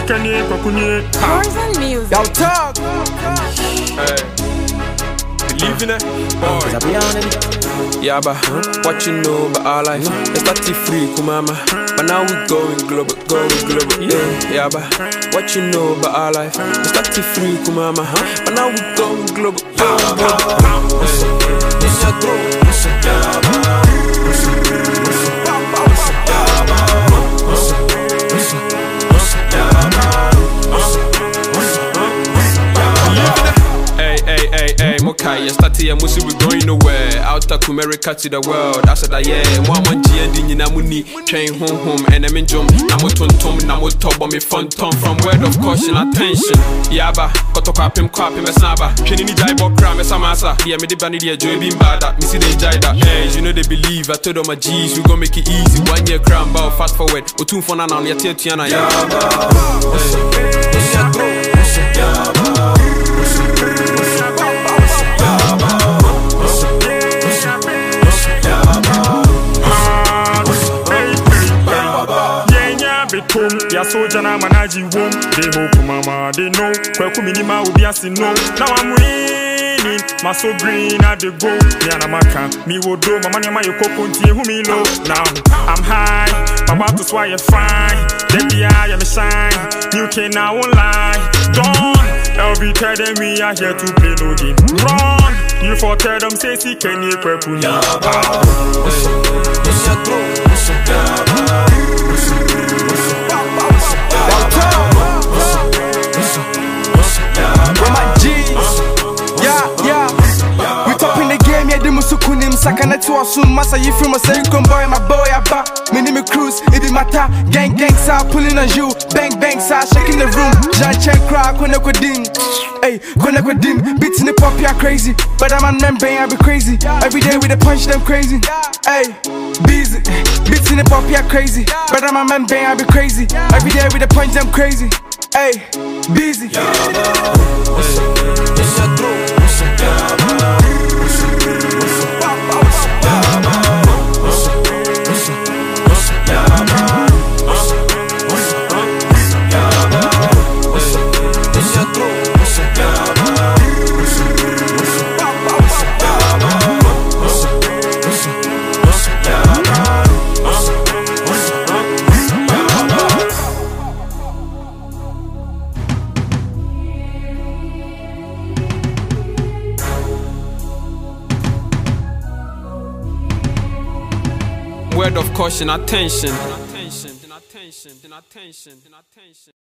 Poison music. Yo, talk. Hey, believe in it, boy. Yeah, but what you know about our life? It's not free, kumama. But now we going global, yeah, but what you know about our life? It's not free, kumama. But now we going global, Hey, Mokai, you start here, we going nowhere. Out of America to the world. I said, yeah, one GND in Namuni, train home, and I'm in Jum, Namoton Tom, Namotob, me fun tom from word of caution, attention. Yaba, Kotokwapim, Kwapim, Saba, Kenny Jaibo, Kram, Samasa, yeah, me the Bandia, Joy Bimbada, Missy de Jida. Hey, you know they believe, I told them my G's, we gon' make it easy. 1 year cram, bow, fast forward, or 2 for Nana, your Tiana, Ya soldier na manaji wom. They hope mama they know. Kweku minima will be a no. Now I'm winning. My so green at the go. Me and Amaka. Me wo do. Mama nyama yo kokunti who me low. Now I'm high. My battle sway you fine. Then the eye I'm shine. You can now online. Don't. Every tell them we are here to play no game. Run. You for tell them say see can you kweku ni. Kunim sakana to assume massa you from a second boy my boy aba me name Cruz it be mata gang sa pulling on you bang sa shaking the room Jean check crack when I could dim hey when I could dim beats in the pop ya crazy but I'm on member I be crazy every day with the punch them crazy hey busy beats in the pop ya crazy but I'm on member I be crazy every day with the punch them crazy hey busy word of caution, attention.